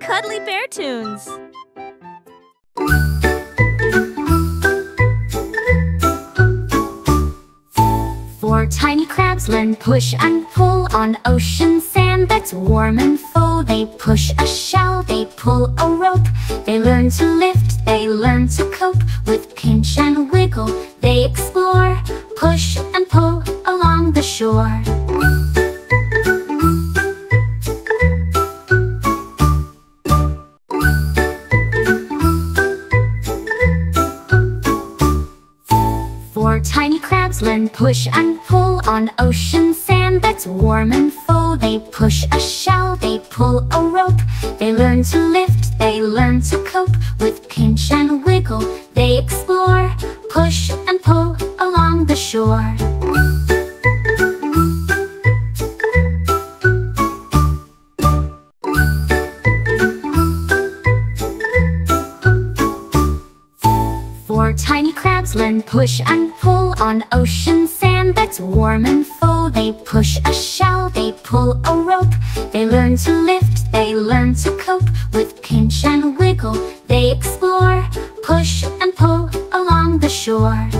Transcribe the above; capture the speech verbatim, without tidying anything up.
cuddly bear tunes. Four tiny crabs learn push and pull on ocean sand that's warm and full. They push a shell, they pull a rope. They learn to lift, they learn to cope. With pinch and wiggle, they explore. Push and pull along the shore. Four tiny crabs learn push and pull on ocean sand that's warm and full. They push a shell, they pull a rope. They learn to lift, they learn to cope. With pinch and wiggle, they explore. Push and pull along the shore. Four tiny crabs learn push and pull on ocean sand that's warm and full. They push a shell, they pull a rope. They learn to lift, they learn to cope. With pinch and wiggle, they explore. Push and pull along the shore.